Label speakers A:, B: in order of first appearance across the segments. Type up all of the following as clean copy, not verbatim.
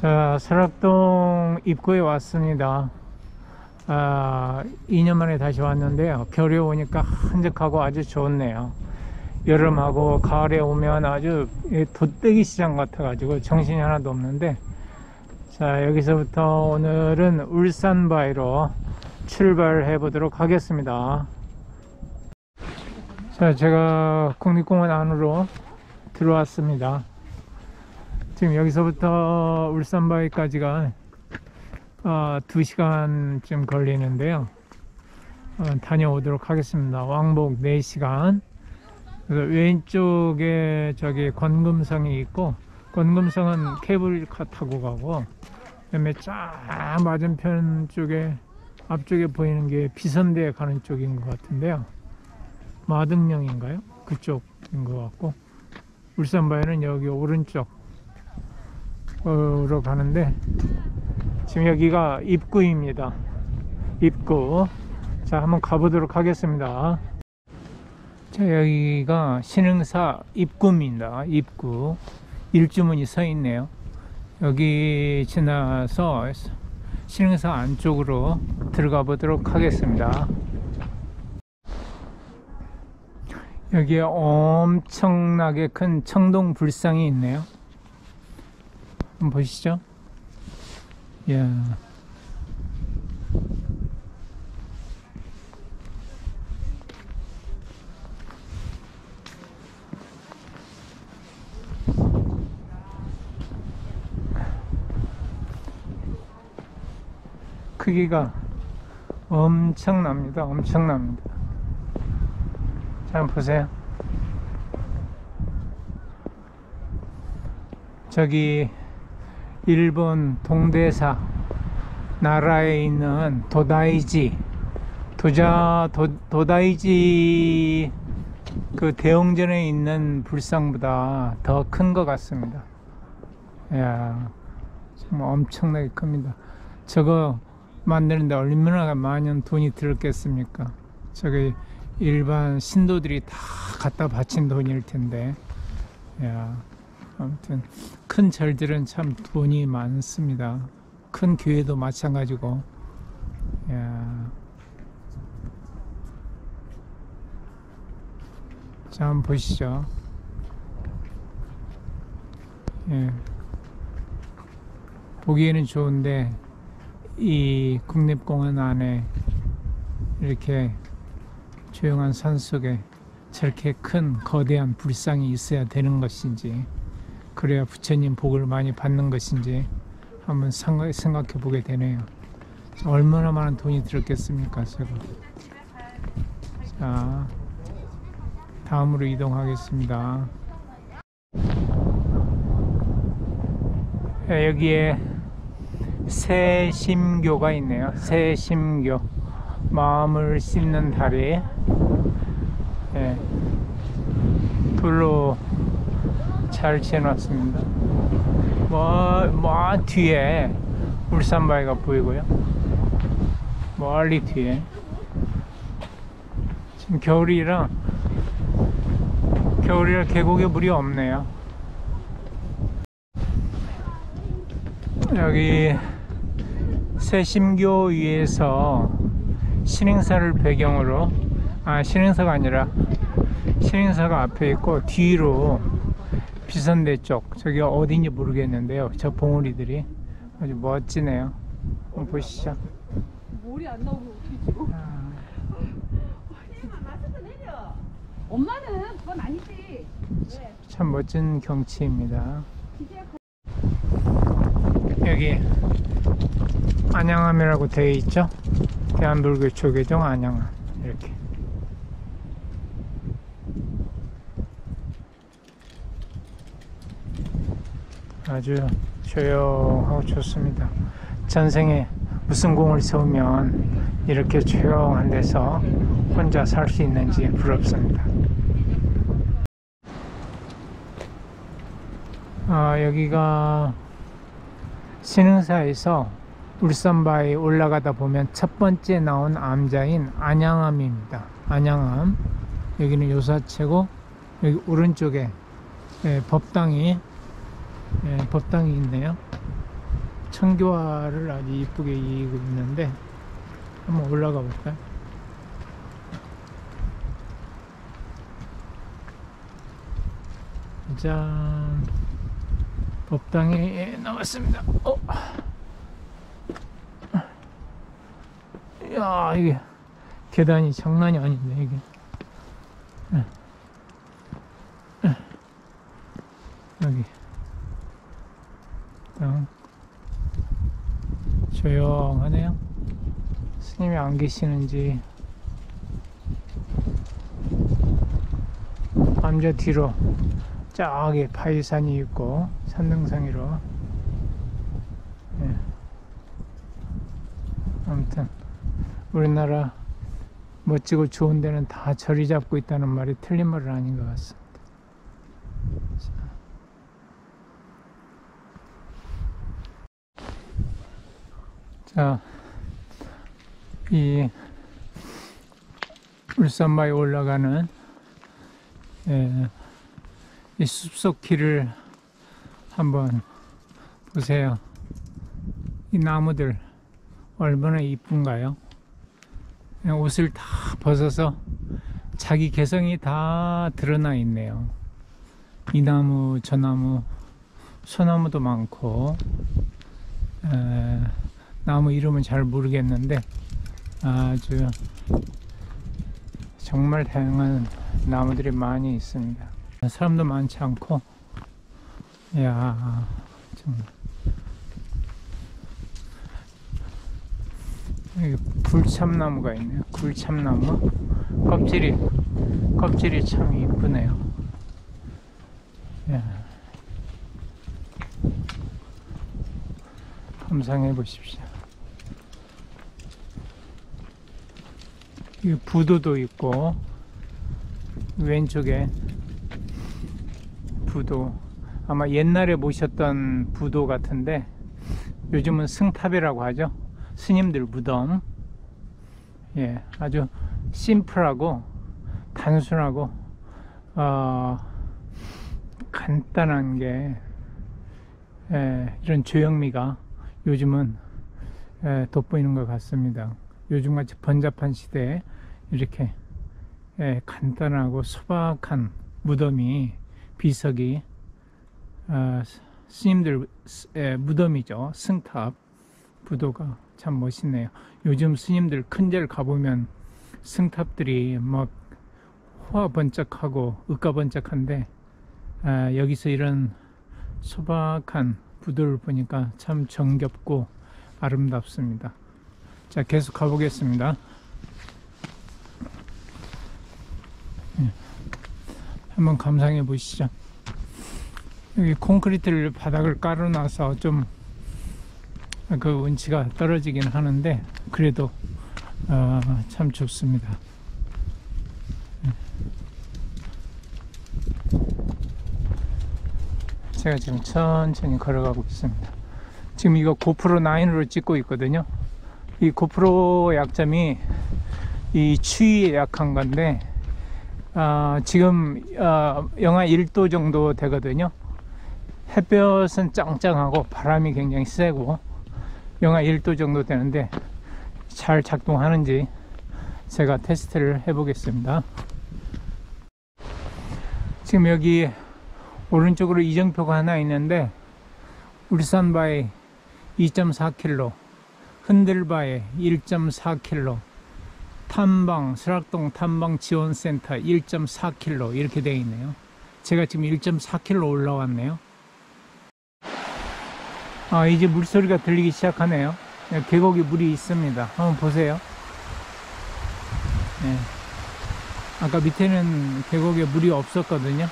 A: 자, 설악동 입구에 왔습니다. 2년 만에 다시 왔는데요. 겨울에 오니까 한적하고 아주 좋네요. 여름하고 가을에 오면 아주 돛대기 시장 같아가지고 정신이 하나도 없는데, 자, 여기서부터 오늘은 울산바위로 출발해 보도록 하겠습니다. 자, 제가 국립공원 안으로 들어왔습니다. 지금 여기서부터 울산바위까지가 2시간쯤 걸리는데요. 다녀오도록 하겠습니다. 왕복 4시간. 그래서 왼쪽에 저기 권금성이 있고, 권금성은 케이블카 타고 가고, 그다음에 쫙 맞은편 쪽에 앞쪽에 보이는 게 비선대에 가는 쪽인 것 같은데요. 마등령인가요? 그쪽인 것 같고, 울산바위는 여기 오른쪽으로 가는데, 지금 여기가 입구입니다. 입구. 자, 한번 가보도록 하겠습니다. 자, 여기가 신흥사 입구입니다. 입구. 일주문이 서 있네요. 여기 지나서 신흥사 안쪽으로 들어가 보도록 하겠습니다. 여기에 엄청나게 큰 청동 불상이 있네요. 한번 보시죠. 예. 크기가 엄청납니다. 엄청납니다. 자, 한번 보세요. 저기 일본 동대사 나라에 있는 도다이지 그 대웅전에 있는 불상보다 더 큰 것 같습니다. 이야, 정말 엄청나게 큽니다. 저거 만드는데 얼마나 많은 돈이 들었겠습니까? 저게 일반 신도들이 다 갖다 바친 돈일 텐데. 야, 아무튼 큰 절들은 참 돈이 많습니다. 큰 교회도 마찬가지고. 야. 자, 한번 보시죠. 예. 보기에는 좋은데 이 국립공원 안에 이렇게 조용한 산속에 저렇게 큰 거대한 불상이 있어야 되는 것인지, 그래야 부처님 복을 많이 받는 것인지 한번 생각해 보게 되네요. 얼마나 많은 돈이 들었겠습니까, 저거. 자, 다음으로 이동하겠습니다. 여기에 새심교가 있네요. 새심교, 마음을 씻는 다리. 예, 불로 잘 지어놨습니다. 뒤에 울산바위가 보이고요. 멀리 뒤에. 지금 겨울이라 계곡에 물이 없네요. 여기 새심교 위에서 신흥사를 배경으로, 신흥사가 아니라 신흥사가 앞에 있고, 뒤로 비선대 쪽, 저기가 어딘지 모르겠는데요. 저 봉우리들이 아주 멋지네요. 한번 보시죠.
B: 머리 안 나오면 어떻게 찍어? 엄마는 그건 아니지.
A: 참 멋진 경치입니다. 여기 안양암이라고 되어 있죠. 대한불교 조계종 안양암. 이렇게 아주 조용하고 좋습니다. 전생에 무슨 공을 세우면 이렇게 조용한 데서 혼자 살 수 있는지 부럽습니다. 여기가 신흥사에서 울산바위 올라가다 보면 첫 번째 나온 암자인 안양암입니다. 안양암. 여기는 요사체고, 여기 오른쪽에 법당이 있네요. 청교화를 아주 이쁘게 이고 있는데 한번 올라가 볼까요? 짠, 법당에 나왔습니다. 이야, 이게 계단이 장난이 아닌데 이게. 여기 조용하네요. 스님이 안 계시는지. 암저 뒤로 저기 바위산이 있고 산등성이로. 아무튼 우리나라 멋지고 좋은 데는 다 자리 잡고 있다는 말이 틀린 말은 아닌 것 같습니다. 자, 이 울산바위 올라가는 이 숲속길을 한번 보세요. 이 나무들 얼마나 이쁜가요? 그냥 옷을 다 벗어서 자기 개성이 다 드러나 있네요. 이 나무, 저 나무, 소나무도 많고, 나무 이름은 잘 모르겠는데 아주 정말 다양한 나무들이 많이 있습니다. 사람도 많지 않고, 이야, 정말. 여기 굴참나무가 있네요. 굴참나무. 껍질이 참 이쁘네요. 이야. 감상해 보십시오. 이 부도도 있고, 왼쪽에 부도, 아마 옛날에 모셨던 부도 같은데 요즘은 승탑이라고 하죠. 스님들 무덤. 예, 아주 심플하고 단순하고 간단한 게 이런 조형미가 요즘은 돋보이는 것 같습니다. 요즘같이 번잡한 시대에 이렇게 간단하고 소박한 무덤이, 비석이 스님들 무덤이죠. 승탑 부도가 참 멋있네요. 요즘 스님들 큰 데를 가보면 승탑들이 막 호화번쩍하고 으까번쩍한데, 여기서 이런 소박한 부도를 보니까 참 정겹고 아름답습니다. 자, 계속 가보겠습니다. 한번 감상해 보시죠. 여기 콘크리트를 바닥을 깔아놔서 좀 그 운치가 떨어지긴 하는데 그래도 참 좋습니다. 제가 지금 천천히 걸어가고 있습니다. 지금 이거 고프로 9으로 찍고 있거든요. 이 고프로 약점이 이 추위에 약한 건데, 지금 영하 1도 정도 되거든요. 햇볕은 짱짱하고 바람이 굉장히 세고 영하 1도 정도 되는데 잘 작동하는지 제가 테스트를 해보겠습니다. 지금 여기 오른쪽으로 이정표가 하나 있는데 울산바위 2.4km, 흔들바위 1.4km, 탐방, 설악동 탐방지원센터 1.4km 이렇게 되어 있네요. 제가 지금 1.4km 올라왔네요. 이제 물소리가 들리기 시작하네요. 계곡에 물이 있습니다. 한번 보세요. 네. 아까 밑에는 계곡에 물이 없었거든요.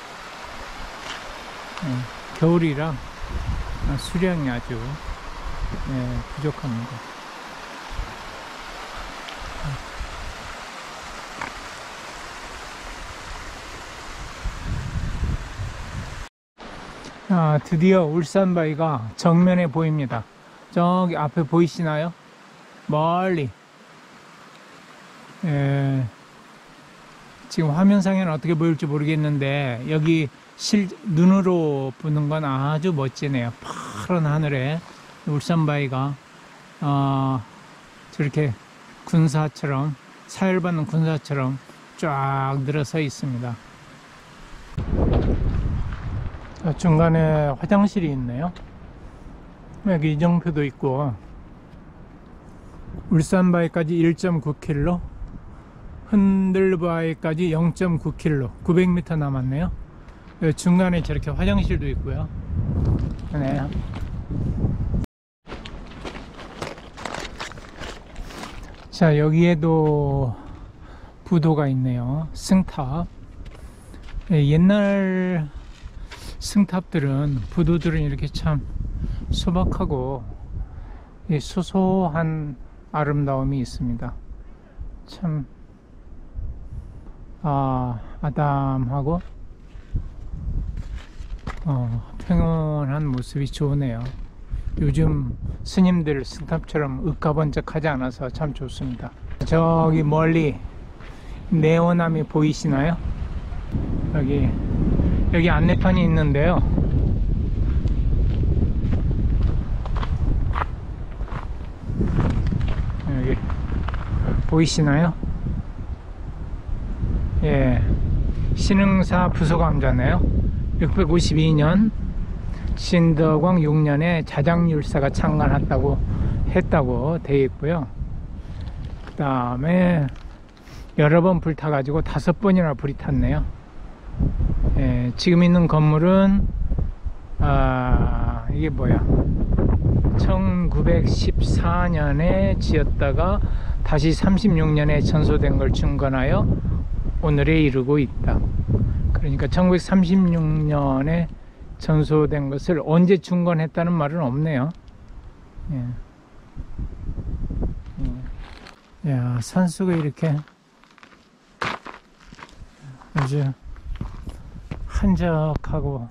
A: 겨울이라 수량이 아주 부족합니다. 드디어 울산바위가 정면에 보입니다. 저기 앞에 보이시나요? 멀리. 지금 화면상에는 어떻게 보일지 모르겠는데 여기 눈으로 보는 건 아주 멋지네요. 파란 하늘에 울산바위가 저렇게 군사처럼, 사열받는 군사처럼 쫙 늘어서 있습니다. 중간에 화장실이 있네요. 여기 이정표도 있고, 울산바위까지 1.9km, 흔들바위까지 0.9km, 900m 남았네요. 중간에 저렇게 화장실도 있고요. 네. 자, 여기에도 부도가 있네요. 승탑. 옛날 승탑들은, 부도들은 이렇게 참 소박하고 소소한 아름다움이 있습니다. 참 아담하고 평온한 모습이 좋으네요. 요즘 스님들 승탑처럼 윽가번쩍하지 않아서 참 좋습니다. 저기 멀리 네오남이 보이시나요? 여기 안내판이 있는데요. 여기 보이시나요? 예, 신흥사 부소감자네요. 652년 신덕왕 6년에 자장율사가 창간했다고 되어 있고요. 그 다음에 여러 번 불타가지고 5번이나 불이 탔네요. 예, 지금 있는 건물은 이게 뭐야, 1914년에 지었다가 다시 36년에 전소된 걸 중건하여 오늘에 이르고 있다. 그러니까 1936년에 전소된 것을 언제 중건했다는 말은 없네요. 예. 야, 산수가 이렇게 아주 한적하고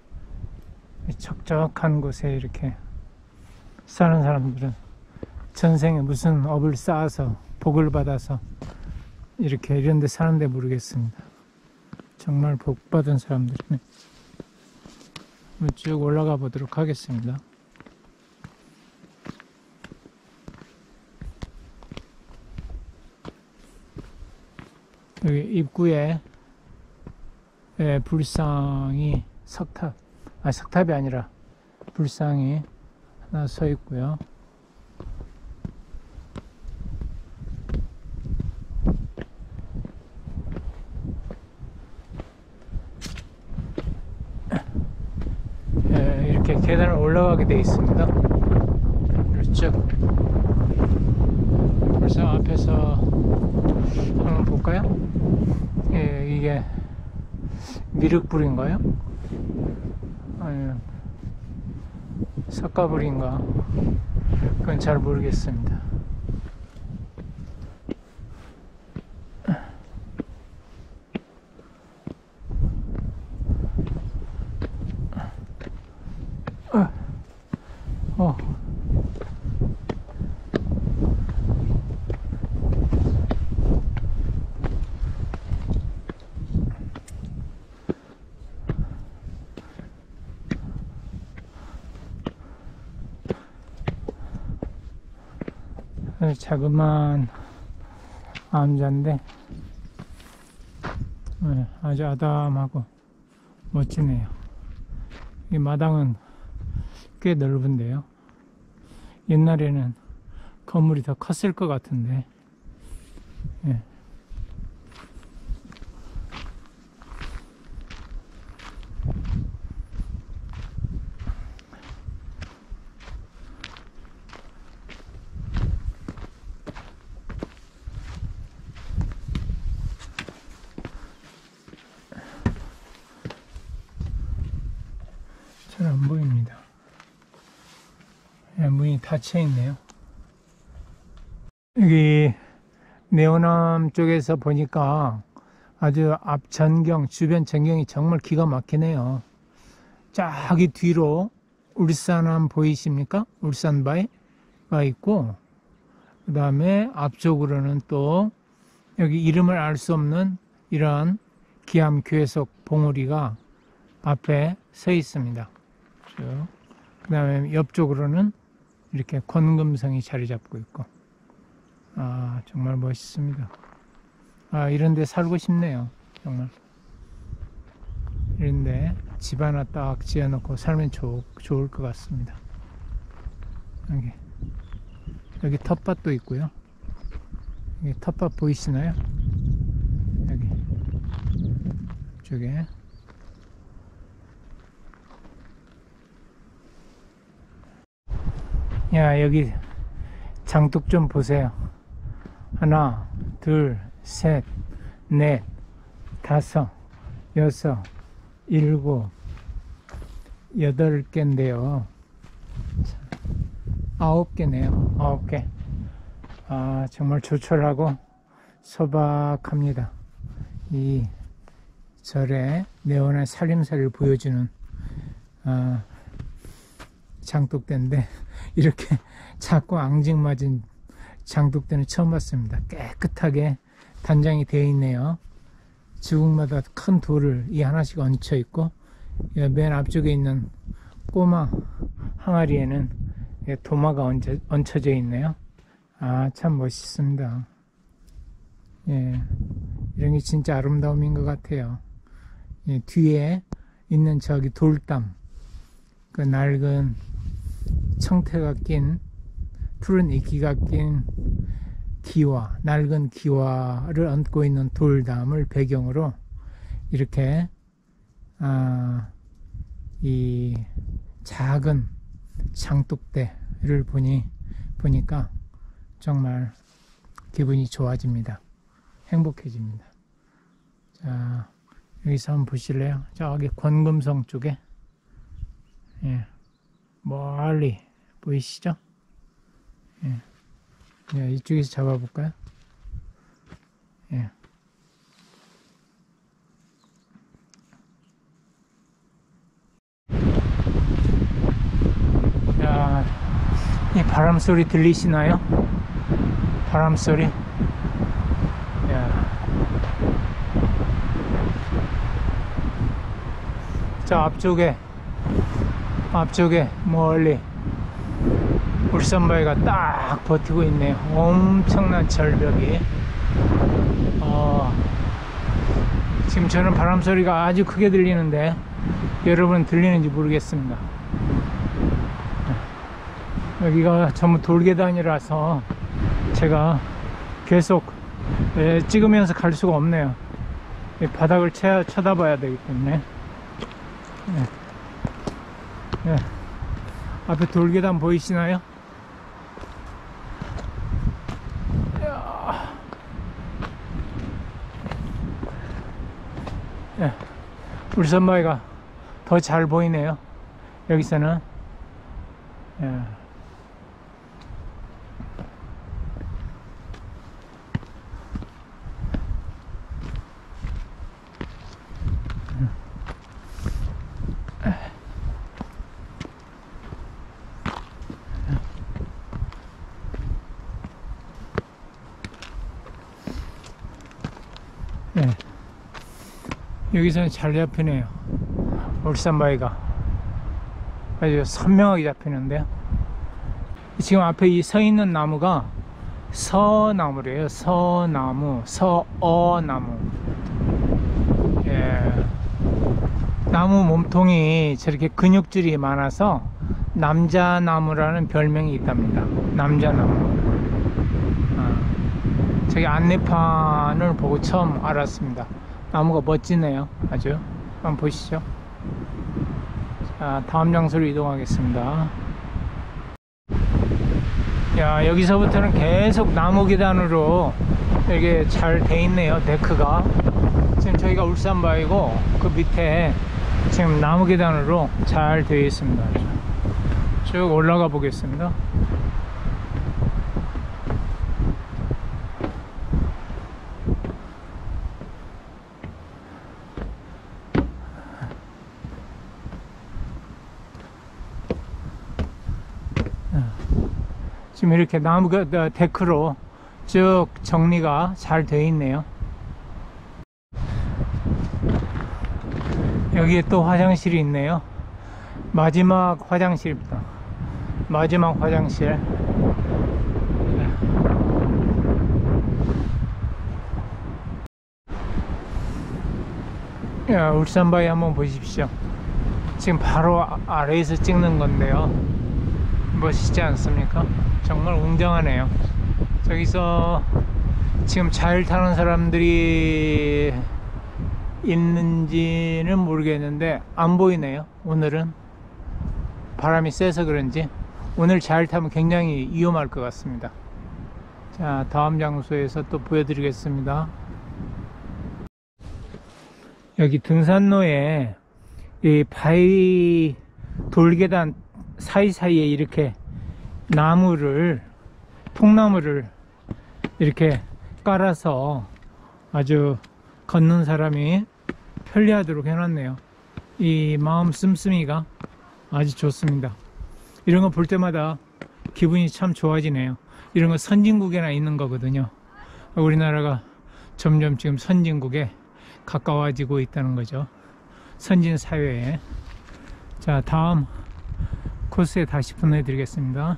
A: 척척한 곳에 이렇게 사는 사람들은 전생에 무슨 업을 쌓아서 복을 받아서 이렇게 이런 데 사는데 모르겠습니다. 정말 복 받은 사람들이네. 쭉 올라가 보도록 하겠습니다. 여기 입구에 불상이 석탑이 아니라 불상이 하나 서 있고요. 이렇게 계단을 올라가게 되어 있습니다. 그렇죠. 불상 앞에서 한번 볼까요? 예, 이게 미륵불인가요? 아니면 석가불인가? 그건 잘 모르겠습니다. 자그마한 암자인데 아주 아담하고 멋지네요. 이 마당은 꽤 넓은데요. 옛날에는 건물이 더 컸을 것 같은데. 예. 잘 안 보입니다. 문이 닫혀 있네요. 여기 네오남 쪽에서 보니까 아주 앞 전경, 주변 전경이 정말 기가 막히네요. 저기 뒤로 울산암 보이십니까? 울산바위가 있고, 그 다음에 앞쪽으로는 또 여기 이름을 알 수 없는 이러한 기암괴석 봉우리가 앞에 서 있습니다. 그 다음에 옆쪽으로는 이렇게 권금성이 자리 잡고 있고, 아, 정말 멋있습니다. 아, 이런 데 살고 싶네요. 정말. 이런데 집 하나 딱 지어놓고 살면 좋을 것 같습니다. 여기 텃밭도 있고요. 여기 텃밭 보이시나요? 여기 이쪽에 야, 여기 장독 좀 보세요. 하나, 둘, 셋, 넷, 다섯, 여섯, 일곱, 8개인데요. 9개네요. 9개. 아, 정말 조촐하고 소박합니다. 이 절의 네온한 살림살이를 보여주는 장독대인데, 이렇게 작고 앙증맞은 장독대는 처음 봤습니다. 깨끗하게 단장이 되어 있네요. 지붕마다 큰 돌을 이 하나씩 얹혀 있고, 맨 앞쪽에 있는 꼬마 항아리에는 도마가 얹혀져 있네요. 아, 참 멋있습니다. 예, 이런 게 진짜 아름다움인 것 같아요. 예, 뒤에 있는 저기 돌담, 그 낡은 청태가 낀, 푸른 이끼가 낀 기와, 낡은 기와를 얹고 있는 돌담을 배경으로 이렇게 이 작은 장독대를 보니까 정말 기분이 좋아집니다. 행복해집니다. 자, 여기서 한번 보실래요? 저기 권금성 쪽에, 예, 멀리 보이시죠? 예. 예, 이쪽에서 잡아볼까요? 예. 자, 이 바람 소리 들리시나요? 바람 소리. 야. 저 앞쪽에 멀리 울산바위가 딱 버티고 있네요. 엄청난 절벽이. 지금 저는 바람 소리가 아주 크게 들리는데 여러분 들리는지 모르겠습니다. 여기가 전부 돌계단이라서 제가 계속 찍으면서 갈 수가 없네요. 바닥을 쳐다봐야 되기 때문에. 네. 앞에 돌계단 보이시나요? 네. 울산바위가 더 잘 보이네요. 여기서는. 네. 네. 여기서는 잘 잡히네요. 울산바위가 아주 선명하게 잡히는데요. 지금 앞에 이 서 있는 나무가 서나무래요. 서나무, 서어나무. 예. 나무 몸통이 저렇게 근육질이 많아서 남자나무라는 별명이 있답니다. 남자나무. 저기 안내판을 보고 처음 알았습니다. 나무가 멋지네요. 아주. 한번 보시죠. 자, 다음 장소로 이동하겠습니다. 야, 여기서부터는 계속 나무 계단으로 이게 잘 돼 있네요. 데크가. 지금 저희가 울산바위고 그 밑에 지금 나무 계단으로 잘 되어 있습니다. 쭉 올라가 보겠습니다. 지금 이렇게 나무 데크로 쭉 정리가 잘 되어 있네요. 여기에 또 화장실이 있네요. 마지막 화장실입니다. 마지막 화장실. 야, 울산바위 한번 보십시오. 지금 바로 아래에서 찍는 건데요. 멋있지 않습니까? 정말 웅장하네요. 저기서 지금 잘 타는 사람들이 있는지는 모르겠는데 안 보이네요. 오늘은 바람이 세서 그런지 오늘 잘 타면 굉장히 위험할 것 같습니다. 자, 다음 장소에서 또 보여드리겠습니다. 여기 등산로에 이 바위 돌계단 사이사이에 이렇게 통나무를 이렇게 깔아서 아주 걷는 사람이 편리하도록 해놨네요. 이 마음 씀씀이가 아주 좋습니다. 이런 거 볼 때마다 기분이 참 좋아지네요. 이런 거 선진국에나 있는 거거든요. 우리나라가 점점 지금 선진국에 가까워지고 있다는 거죠. 선진 사회에. 자, 다음 코스에 다시 보내드리겠습니다.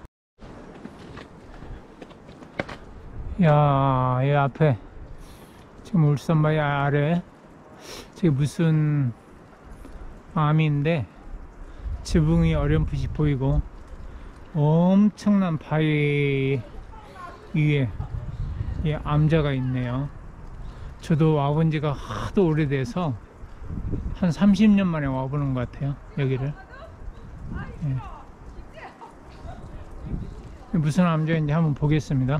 A: 야, 이 앞에 지금 울산바위 아래 저게 무슨 암인데 지붕이 어렴풋이 보이고 엄청난 바위 위에 이 암자가 있네요. 저도 와본 지가 하도 오래돼서 한 30년 만에 와보는 것 같아요. 여기를. 예. 무슨 암자인지 한번 보겠습니다.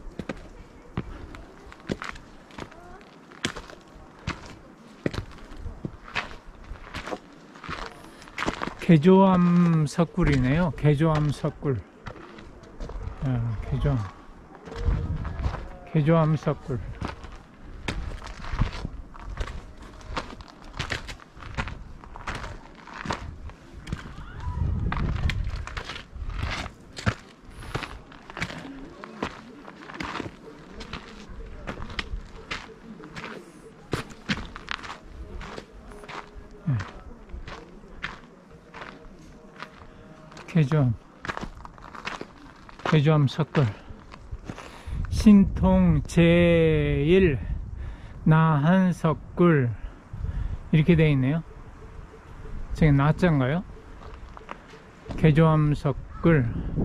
A: 개조암 석굴이네요. 개조암 석굴. 개조암 석굴. 개조암 석굴. 신통 제1 나한석굴 이렇게 되어 있네요. 저게 나자인가요? 개조암 석굴.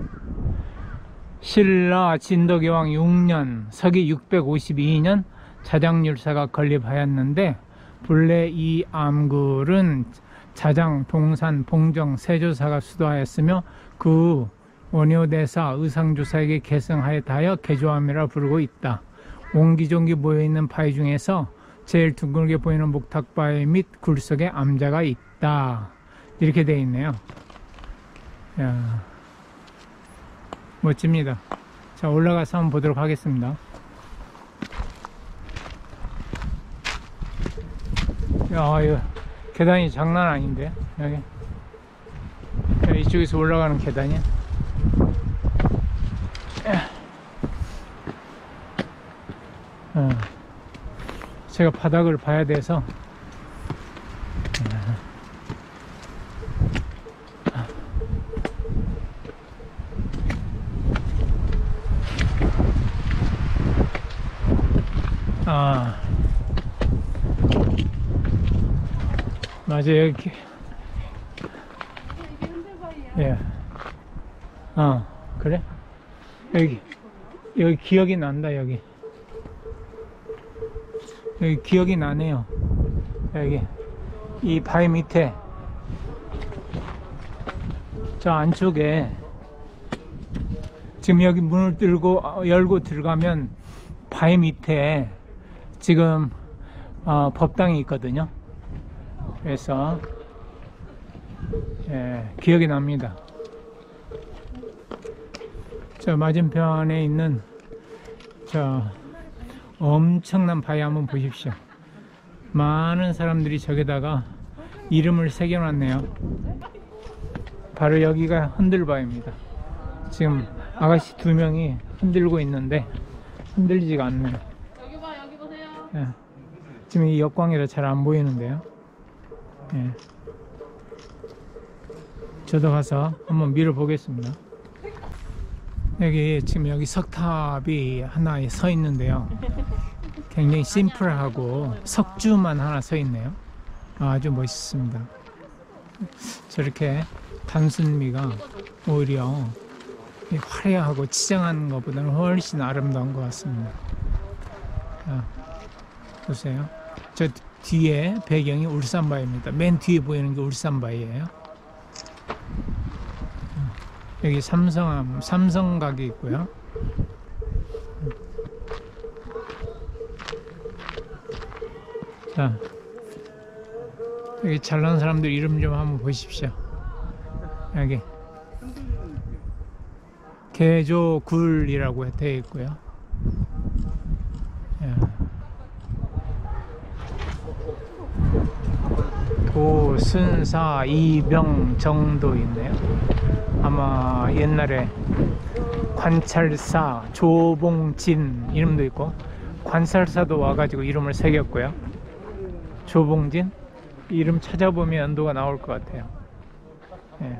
A: 신라 진덕여왕 6년 서기 652년 자장율사가 건립하였는데 본래 이 암굴은 자장, 동산, 봉정, 세조사가 수도하였으며 그 원효대사 의상조사에게 계승하였다여 개조암이라 부르고 있다. 옹기종기 모여있는 바위 중에서 제일 둥글게 보이는 목탁바위 및 굴 속에 암자가 있다. 이렇게 되어 있네요. 야, 멋집니다. 자, 올라가서 한번 보도록 하겠습니다. 야, 이거 계단이 장난 아닌데. 여기 이쪽에서 올라가는 계단이야. 제가 바닥을 봐야 돼서 맞아요. 여기 예. 그래? 여기 기억이 난다. 여기 기억이 나네요. 여기 이 바위 밑에 저 안쪽에 지금 여기 문을 열고 들어가면 바위 밑에 지금 법당이 있거든요. 그래서 예, 기억이 납니다. 저 맞은편에 있는 저 엄청난 바위 한번 보십시오. 많은 사람들이 저기다가 이름을 새겨놨네요. 바로 여기가 흔들바위입니다. 지금 아가씨 2명이 흔들고 있는데 흔들리지가 않네요.
B: 여기 봐, 여기 보세요.
A: 예. 지금 이 역광이라 잘 안 보이는데요. 예. 저도 가서 한번 밀어보겠습니다. 여기 지금 여기 석탑이 하나 서 있는데요. 굉장히 심플하고 석주만 하나 서 있네요. 아주 멋있습니다. 저렇게 단순미가 오히려 이 화려하고 치장한 것보다는 훨씬 아름다운 것 같습니다. 자, 보세요. 저 뒤에 배경이 울산바위입니다. 맨 뒤에 보이는 게 울산바위예요. 여기 삼성각이 있고요. 자, 여기 잘난 사람들 이름 좀 한번 보십시오. 여기 개조굴이라고 되어 있고요. 예. 도순사 이병 정도 있네요. 아마 옛날에 관찰사 조봉진 이름도 있고 관찰사도 와가지고 이름을 새겼고요. 조봉진 이름 찾아보면 연도가 나올 것 같아요. 예.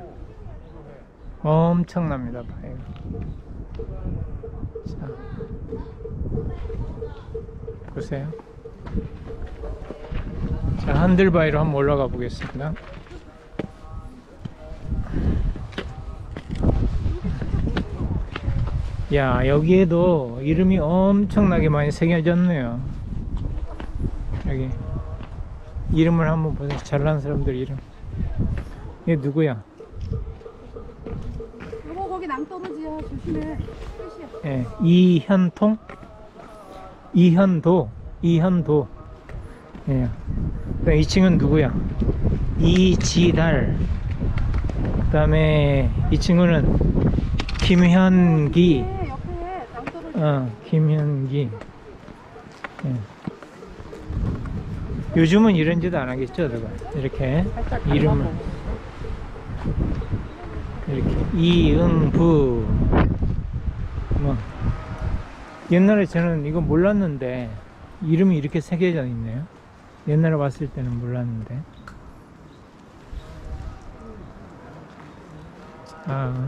A: 엄청납니다. 바위가. 자, 보세요. 자, 한들바위로 한번 올라가 보겠습니다. 야, 여기에도 이름이 엄청나게 많이 새겨졌네요. 여기 이름을 한번 보세요. 잘난 사람들 이름. 이게 누구야?
B: 여보, 거기 낭떠러지야. 조심해. 끝이야.
A: 예, 이현통? 이현도. 예. 이 친구는 누구야? 이지달. 그 다음에 이 친구는 김현기.
B: 옆에 낭떠러지.
A: 김현기. 예. 요즘은 이런 짓 안 하겠죠, 누가? 이렇게 이름을 이렇게 이응부. 뭐 옛날에 저는 이거 몰랐는데 이름이 이렇게 새겨져 있네요. 옛날에 봤을 때는 몰랐는데. 아,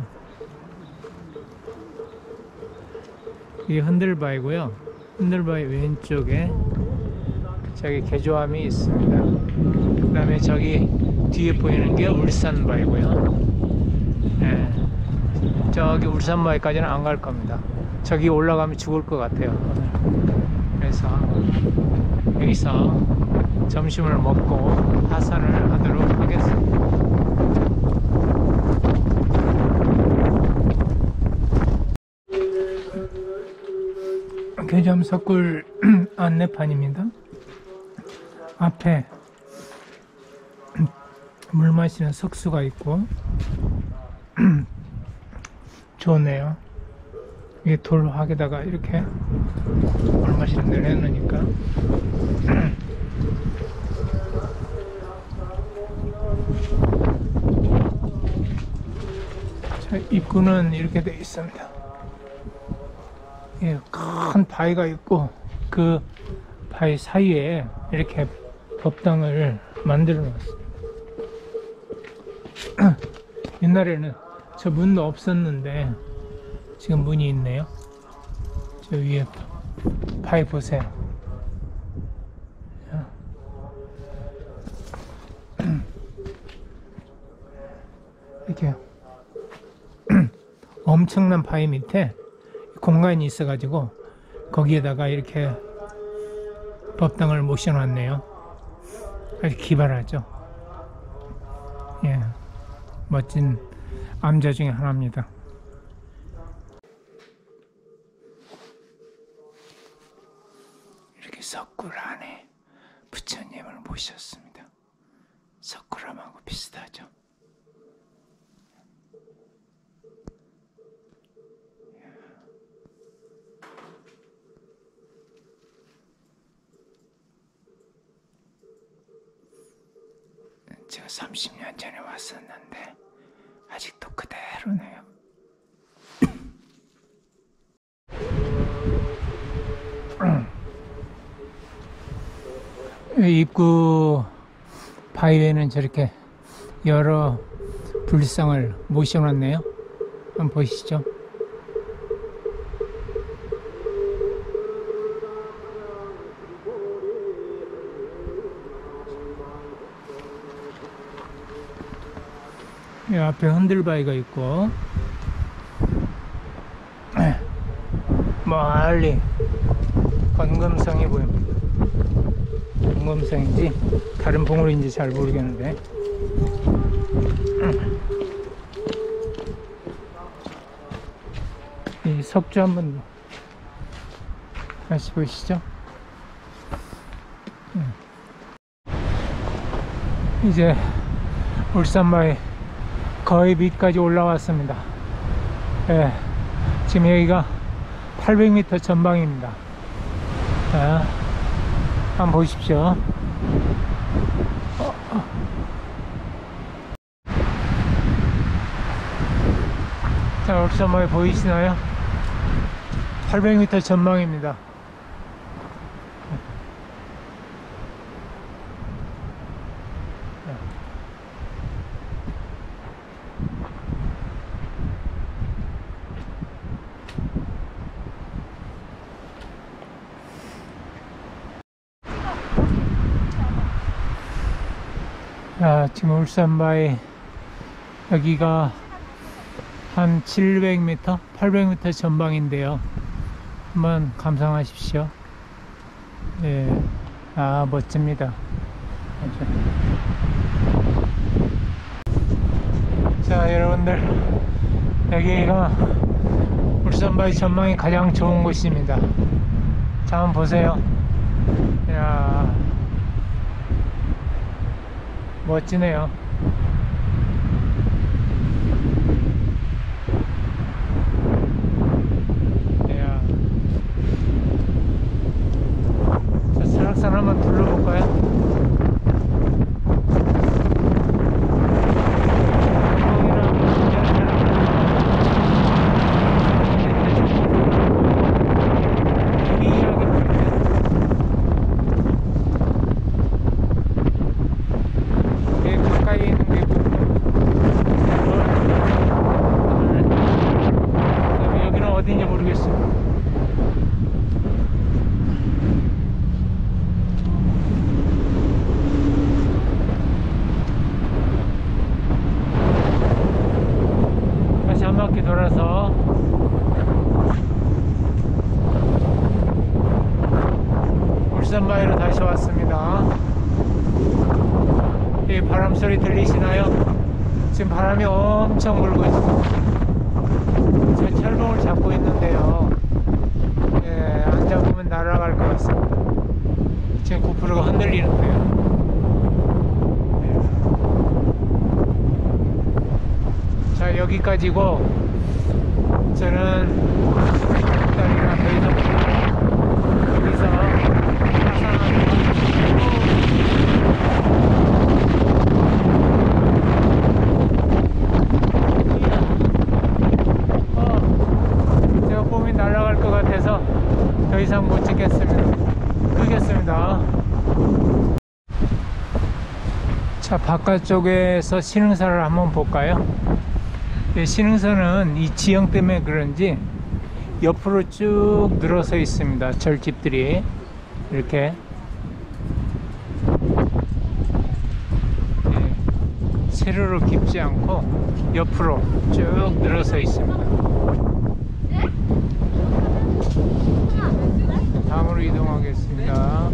A: 이게 흔들바위고요. 흔들바위 왼쪽에 저기 개조함이 있습니다. 그 다음에 저기 뒤에 보이는 게 울산바위고요. 예, 저기 울산바위까지는 안 갈 겁니다. 저기 올라가면 죽을 것 같아요, 오늘. 그래서 여기서 점심을 먹고 하산을 하도록 하겠습니다. 개점 석굴 안내판입니다. 앞에 물 마시는 석수가 있고 좋네요. 이게 돌학에다가 이렇게 물 마시는 데를 해놓으니까 자, 입구는 이렇게 되어 있습니다. 예, 큰 바위가 있고 그 바위 사이에 이렇게 법당을 만들어 놨습니다. 옛날에는 저 문도 없었는데 지금 문이 있네요. 저 위에 바위 보세요. 이렇게 엄청난 바위 밑에 공간이 있어가지고 거기에다가 이렇게 법당을 모셔놨네요. 아주 기발하죠. 예, 멋진 암자 중에 하나입니다. 이렇게 석굴 안에 부처님을 모셨습니다. 석굴암하고 비슷하죠. 제가 30년 전에 왔었는데 아직도 그대로네요. 입구 바위에는 저렇게 여러 불상을 모셔놨네요. 한번 보시죠. 이 앞에 흔들바위가 있고 멀리 건금성이 보입니다. 건금성인지 다른 봉우리인지 잘 모르겠는데 이 석주 한번 다시 보시죠. 이제 울산바위 거의 밑까지 올라왔습니다. 예, 지금 여기가 800m 전방입니다. 자, 한번 보십시오. 자, 울산바위 보이시나요? 800m 전방입니다. 자, 지금 울산바위 여기가 한 700m, 800m 전방인데요. 한번 감상하십시오. 예, 아, 멋집니다. 자, 여러분들, 여기가 울산바위 전망이 가장 좋은 곳입니다. 자, 한번 보세요. 이야, 멋지네요. 이야. 자, 설악산 한번 둘러볼까요? 어딘지 모르겠어요. 다시 한 바퀴 돌아서 울산바위로 다시 왔습니다. 이 바람 소리 들리시나요? 지금 바람이 엄청 불고 있습니다. 제 철봉을 잡고 있는데요. 예, 안 잡으면 날아갈 것 같습니다. 지금 고프로가 흔들리는데요. 예. 자, 여기까지고 저는 딸이나 더 이상 여기서 날아갈 것 같아서 더 이상 못 찍겠습니다. 끄겠습니다. 자, 바깥쪽에서 신흥선을 한번 볼까요? 네, 신흥선은 이 지형 때문에 그런지 옆으로 쭉 늘어서 있습니다. 절집들이 이렇게 세로로 깊지 않고 옆으로 쭉 늘어서 있습니다. 다음으로 이동하겠습니다.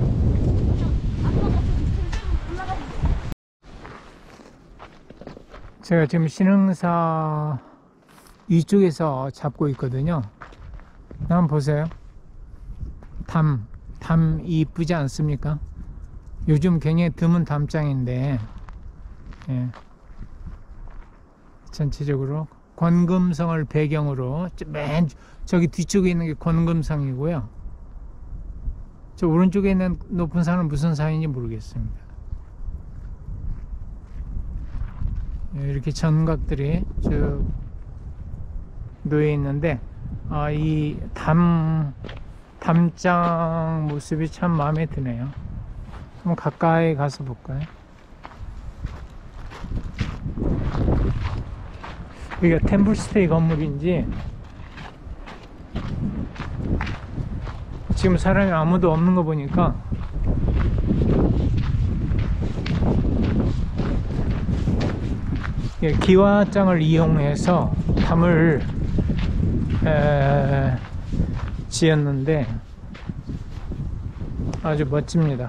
A: 제가 지금 신흥사 위쪽에서 잡고 있거든요. 한번 보세요. 담 이쁘지 않습니까? 요즘 굉장히 드문 담장인데, 예. 전체적으로 권금성을 배경으로 맨 저기 뒤쪽에 있는 게 권금성이고요. 저 오른쪽에 있는 높은 산은 무슨 산인지 모르겠습니다. 이렇게 전각들이 쭉 놓여 있는데, 이 담장 모습이 참 마음에 드네요. 한번 가까이 가서 볼까요? 여기가 템플스테이 건물인지 지금 사람이 아무도 없는 거 보니까 예, 기와장을 이용해서 담을 지었는데 아주 멋집니다.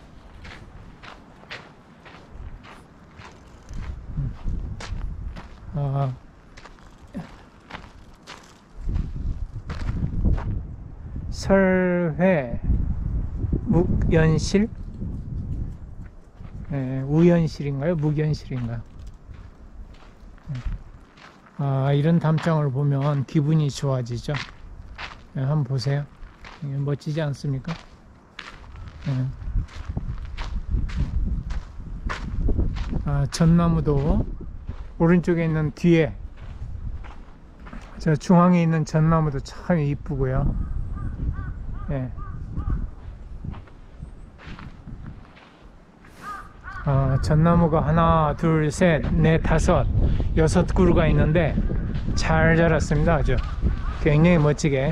A: 설회 묵연실? 우연실인가요? 묵연실인가요? 이런 담장을 보면 기분이 좋아지죠. 한번 보세요. 멋지지 않습니까? 전나무도 오른쪽에 있는 뒤에 저 중앙에 있는 전나무도 참 이쁘고요. 전나무가 하나, 둘, 셋, 넷, 다섯, 여섯 그루가 있는데 잘 자랐습니다. 아주 굉장히 멋지게.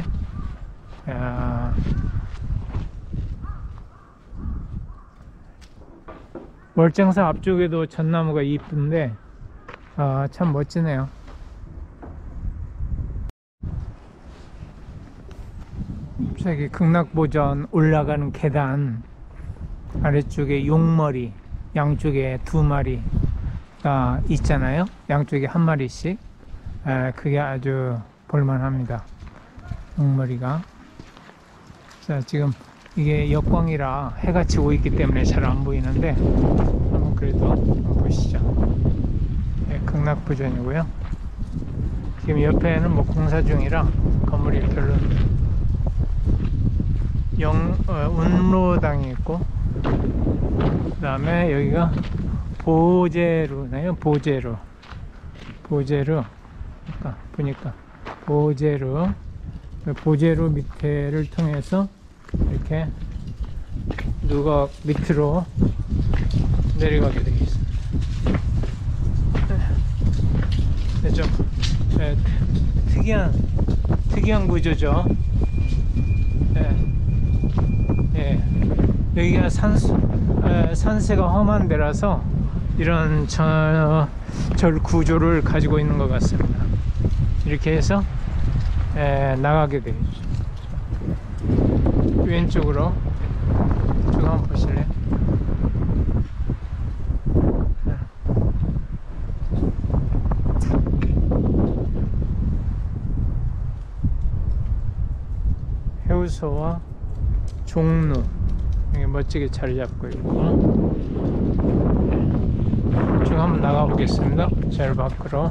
A: 월장사 앞쪽에도 전나무가 이쁜데 참 멋지네요. 저기 극락보전 올라가는 계단 아래쪽에 용머리 양쪽에 두 마리가 있잖아요. 양쪽에 한 마리씩. 그게 아주 볼만합니다. 용머리가. 자, 지금 이게 역광이라 해가 지고 있기 때문에 잘 안 보이는데 한번 그래도 한번 보시죠. 극락보전이고요. 지금 옆에는 뭐 공사 중이라 건물이 별로 운로당이 있고, 그 다음에 여기가 보제루네요. 보제루 보니까 보제루 밑에를 통해서 이렇게 누가 밑으로 내려가게 되어 있습니다. 좀 특이한 구조죠. 여기가 산세가 험한 데라서 이런 절 구조를 가지고 있는 것 같습니다. 이렇게 해서 나가게 되죠. 왼쪽으로 쭉 한번 보실래요? 해우소와 종로 여기 멋지게 자리 잡고 있고, 쭉 한번 나가 보겠습니다. 절 밖으로.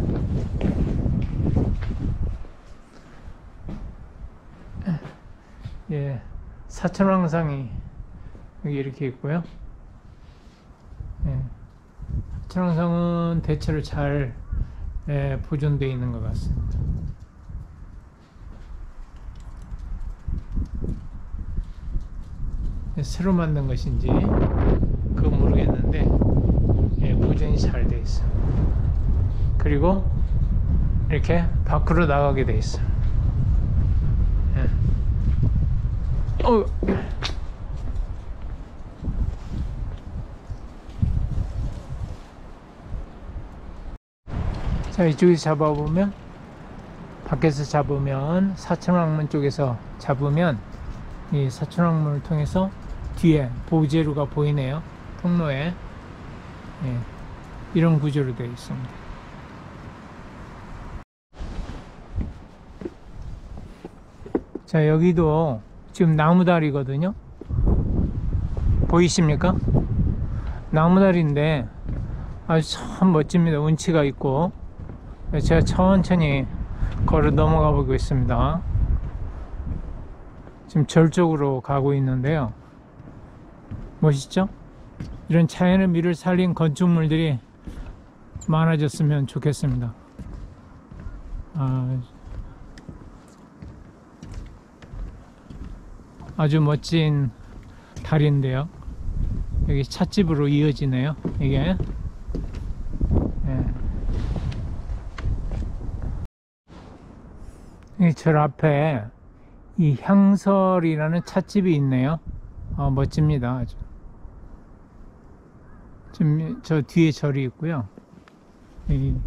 A: 사천왕상이 여기 이렇게 있고요. 사천왕상은 대체로 잘 보존되어 있는 것 같습니다. 새로 만든 것인지 그건 모르겠는데 보존이 잘 되어 있어요. 그리고 이렇게 밖으로 나가게 되어 있어요. 자, 이쪽에서 잡아보면, 밖에서 잡으면 사천왕문 쪽에서 잡으면 이 사천왕문을 통해서 뒤에 보제루가 보이네요. 통로에. 이런 구조로 되어 있습니다. 자, 여기도 지금 나무다리거든요. 보이십니까? 나무다리인데 아주 참 멋집니다. 운치가 있고. 제가 천천히 걸어 넘어가 보고 있습니다. 지금 절 쪽으로 가고 있는데요. 멋있죠? 이런 자연의 미를 살린 건축물들이 많아졌으면 좋겠습니다. 아주 멋진 다리인데요. 여기 찻집으로 이어지네요. 이게. 이 절 앞에 이 향설이라는 찻집이 있네요. 멋집니다. 아주. 지금 저 뒤에 절이 있고요. 이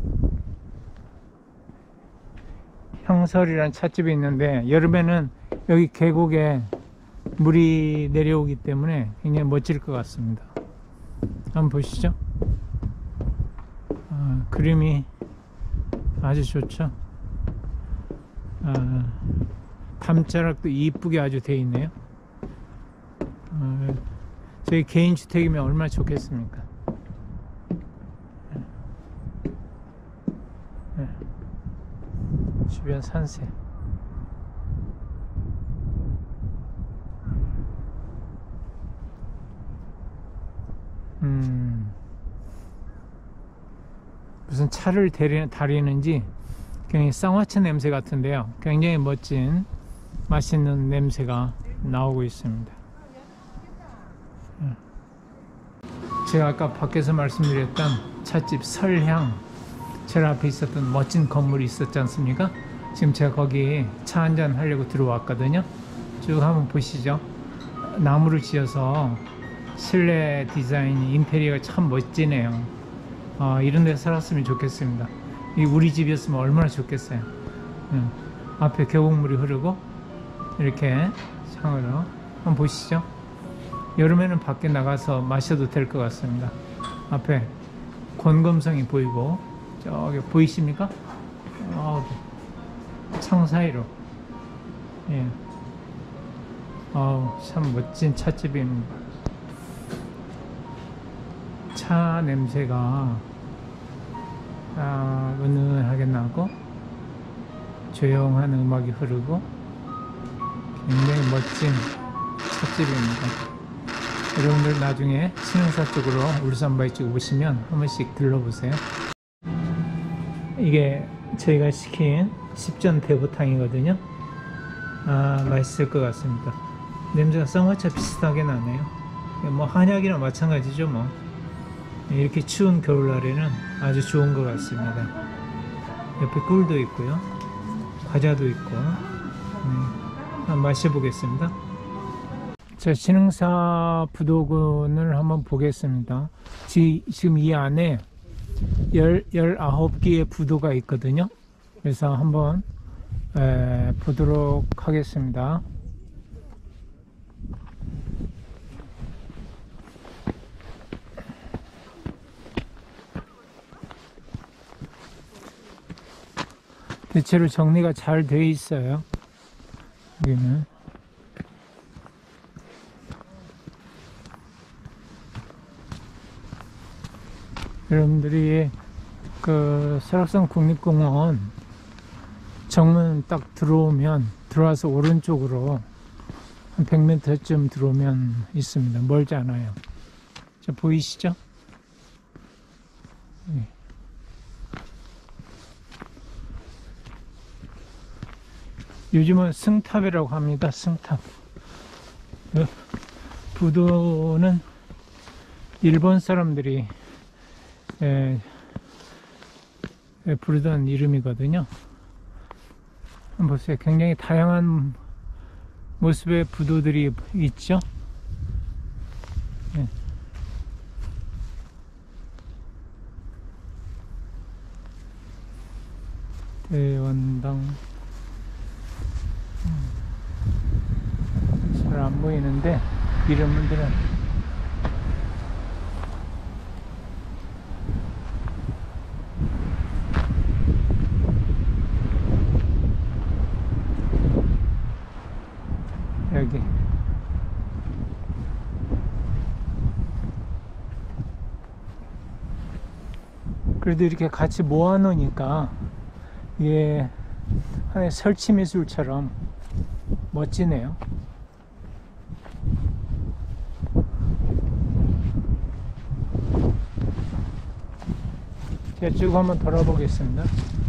A: 형설이라는 찻집이 있는데 여름에는 여기 계곡에 물이 내려오기 때문에 굉장히 멋질 것 같습니다. 한번 보시죠. 그림이 아주 좋죠. 담자락도 이쁘게 아주 되어 있네요. 저희 개인주택이면 얼마나 좋겠습니까. 주변 산세. 무슨 차를 다리는지 굉장히 쌍화차 냄새 같은데요. 굉장히 멋진 맛있는 냄새가 나오고 있습니다. 제가 아까 밖에서 말씀드렸던 찻집 설향, 제 앞에 있었던 멋진 건물이 있었지 않습니까? 지금 제가 거기 차 한잔 하려고 들어왔거든요. 쭉 한번 보시죠. 나무를 지어서 실내 디자인이, 인테리어가 참 멋지네요. 이런 데 살았으면 좋겠습니다. 이 우리 집이었으면 얼마나 좋겠어요. 앞에 계곡물이 흐르고 이렇게 창으로 한번 보시죠. 여름에는 밖에 나가서 마셔도 될 것 같습니다. 앞에 권금성이 보이고 저기 보이십니까? 창 사이로. 예. 참 멋진 찻집입니다. 차 냄새가 은은하게 나고 조용한 음악이 흐르고 굉장히 멋진 찻집입니다. 여러분들 나중에 신흥사 쪽으로 울산바위 쪽 오시면 한 번씩 들러보세요. 이게 저희가 시킨 십전 대보탕이거든요. 맛있을 것 같습니다. 냄새가 쌍화차 비슷하게 나네요. 뭐 한약이나 마찬가지죠 뭐. 이렇게 추운 겨울날에는 아주 좋은 것 같습니다. 옆에 꿀도 있고요, 과자도 있고. 한번 마셔보겠습니다. 자, 신흥사 부도군을 한번 보겠습니다. 지금 이 안에 19개의 부도가 있거든요. 그래서 한번 보도록 하겠습니다. 대체로 정리가 잘 되어 있어요. 여기는 여러분들이 그 설악산 국립공원 정문 딱 들어와서 오른쪽으로 한 100m쯤 들어오면 있습니다. 멀지 않아요. 자, 보이시죠? 네. 요즘은 승탑이라고 합니다. 승탑. 부도는 일본 사람들이 부르던 이름이거든요. 한번 보세요. 굉장히 다양한 모습의 부도들이 있죠. 대원당 잘 안 보이는데 이름들은 여기 그래도 이렇게 같이 모아 놓으니까 이게 하나의 설치 미술처럼 멋지네요. 제가 쭉 한번 돌아보겠습니다.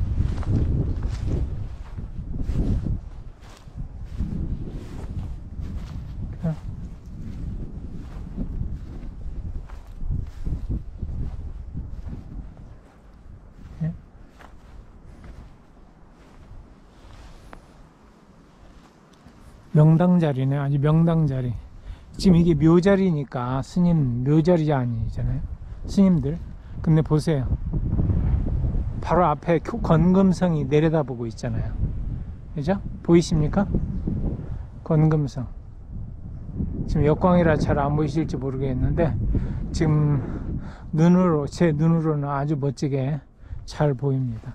A: 명당 자리네. 아주 명당 자리. 지금 이게 묘자리니까 스님 묘자리 아니잖아요. 스님들. 근데 보세요. 바로 앞에 건금성이 내려다보고 있잖아요. 그죠? 보이십니까? 건금성. 지금 역광이라 잘 안 보이실지 모르겠는데 지금 눈으로, 제 눈으로는 아주 멋지게 잘 보입니다.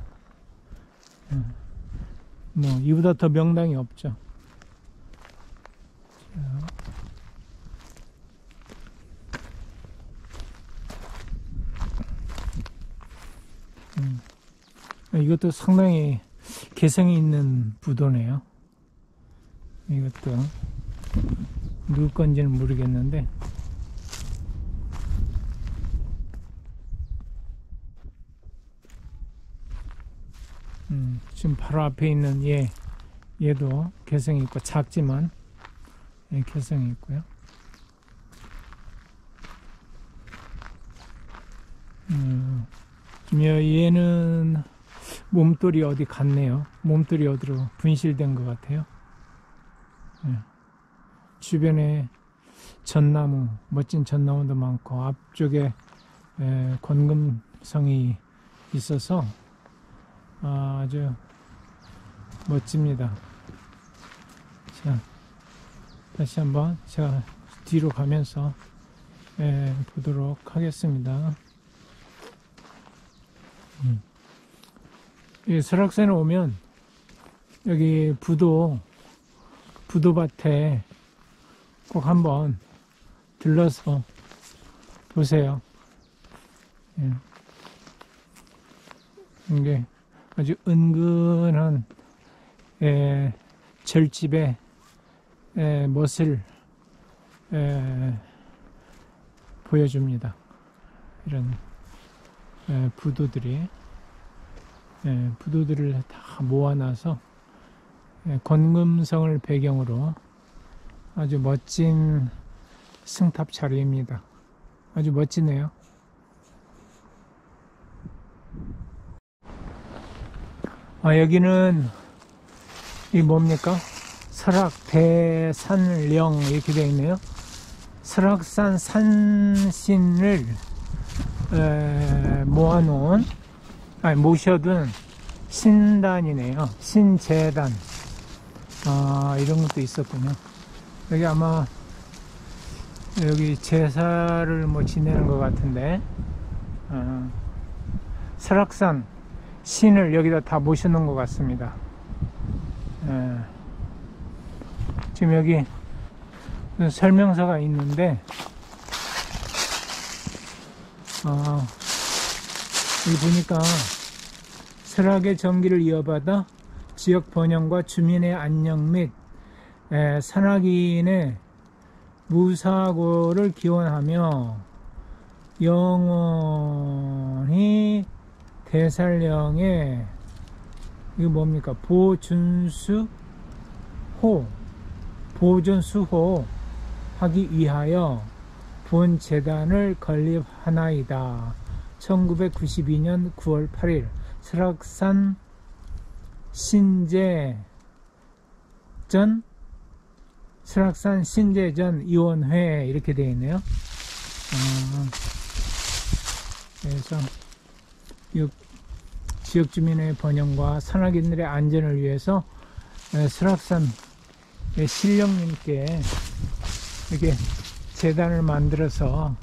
A: 뭐 이보다 더 명당이 없죠. 이것도 상당히 개성이 있는 부도네요. 이것도 누구 건지는 모르겠는데 지금 바로 앞에 있는 얘도 개성이 있고 작지만 개성이 있고요. 얘는 몸돌이 어디 갔네요. 몸돌이 어디로 분실된 것 같아요. 주변에 전나무, 멋진 전나무도 많고 앞쪽에 건금성이 있어서 아주 멋집니다. 자, 다시 한번 제가 뒤로 가면서 보도록 하겠습니다. 이 설악산에 오면 여기 부도밭에 꼭 한번 들러서 보세요. 이게 아주 은근한 절집의 멋을 보여줍니다. 이런 부도들을 다 모아놔서 건금성을 배경으로 아주 멋진 승탑 자리입니다. 아주 멋지네요. 여기는 이 뭡니까? 설악 대산령 이렇게 되어 있네요. 설악산 산신을 모셔둔 신단이네요. 신재단. 이런 것도 있었군요. 여기 아마 여기 제사를 지내는 것 같은데 설악산 신을 여기다 다 모셔놓은 것 같습니다. 지금 여기 설명서가 있는데 여기 보니까 설악의 정기를 이어받아 지역 번영과 주민의 안녕 및 산악인의 무사고를 기원하며 영원히 대살령의 이거 뭡니까? 보존수호 하기 위하여 본 재단을 건립하나이다. 1992년 9월 8일 설악산 신재전 위원회 이렇게 되어 있네요. 그래서 지역 주민의 번영과 산악인들의 안전을 위해서 설악산 신령님께 이렇게 재단을 만들어서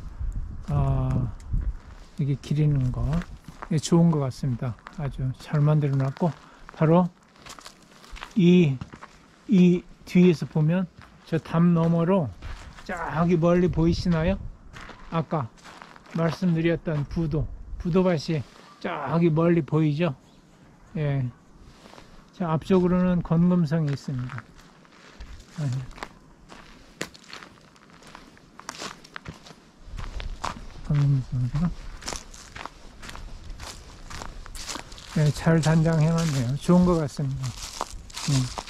A: 이게 기리는 거 좋은 것 같습니다. 아주 잘 만들어 놨고 바로 이 뒤에서 보면 저 담 너머로 저기 멀리 보이시나요? 아까 말씀드렸던 부도밭이 저기 멀리 보이죠? 예. 자, 앞쪽으로는 건금성이 있습니다. 건금성이구나. 네, 잘 단장해놨네요. 좋은 것 같습니다.